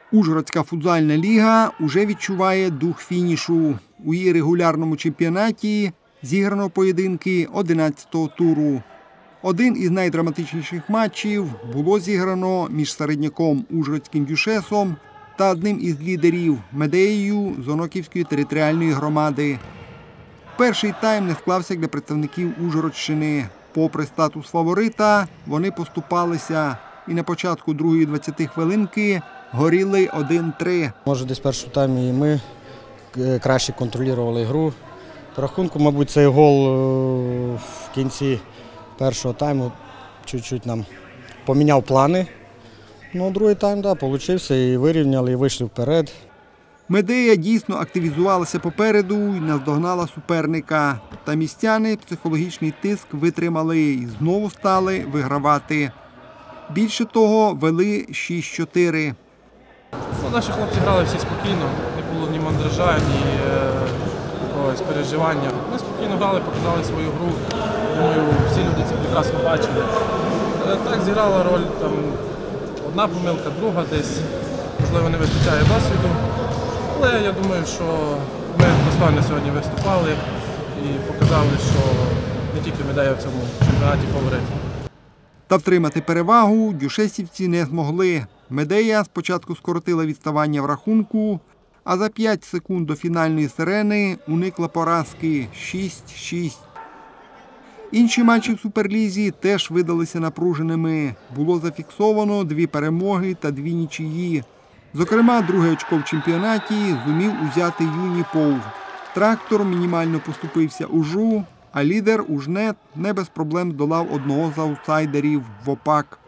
Ужгородська футзальна ліга уже відчуває дух фінішу. У її регулярному чемпіонаті зіграно поєдинки 11-го туру. Один із найдраматичніших матчів було зіграно між середняком Ужгородським Дюшесом та одним із лідерів Медеєю з Оноківської територіальної громади. Перший тайм не склався для представників Ужгородщини. Попри статус фаворита, вони поступалися і на початку другої 20 хвилинки горіли 1-3. Може, десь в першому таймі і ми краще контролювали гру. По рахунку, мабуть, цей гол в кінці першого тайму чуть-чуть нам поміняв плани. Ну, другий тайм, да, получився, і вирівняли, і вийшли вперед. Медея дійсно активізувалася попереду і наздогнала суперника. Та містяни психологічний тиск витримали і знову стали вигравати. Більше того, вели 6-4. Наші хлопці грали всі спокійно, не було ні мандража, ні якогось переживання. Ми спокійно грали, показали свою гру. Думаю, всі люди це прекрасно бачили. Так зіграла роль там, одна помилка, друга десь, можливо, не вистачає досвіду. Але я думаю, що ми достойно сьогодні виступали і показали, що не тільки Медея в цьому чемпіонаті фаворит. Та втримати перевагу дюшесівці не змогли. Медея спочатку скоротила відставання в рахунку, а за 5 секунд до фінальної сирени уникла поразки 6-6. Інші матчі в Суперлізі теж видалися напруженими. Було зафіксовано 2 перемоги та 2 нічиї. Зокрема, друге очко в чемпіонаті зумів узяти Юніпов. Трактор мінімально поступився Ужу, а лідер Ужнет не без проблем здолав одного з аутсайдерів – ВОПАК.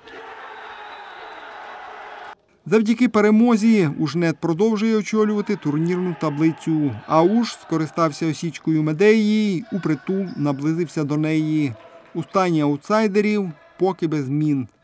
Завдяки перемозі Ужнет продовжує очолювати турнірну таблицю, а Уж скористався осічкою Медеї і упритул наблизився до неї. У стані аутсайдерів поки без змін.